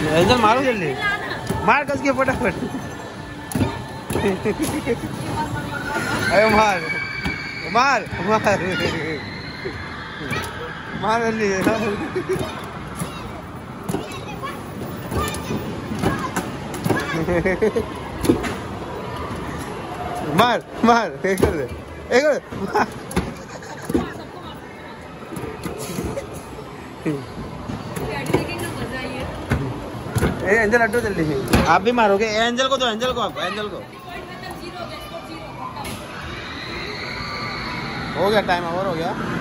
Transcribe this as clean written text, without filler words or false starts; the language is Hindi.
एंजल मारो जल्दी, मार कस के फटाफट। अरे मार मार मार मार जल्दी। मार मार एक कर दे, एक कर एंजल हटो जल्दी। आप भी मारोगे एंजल को, तो एंजल को, आप एंजल को। हो गया टाइम ओवर हो गया।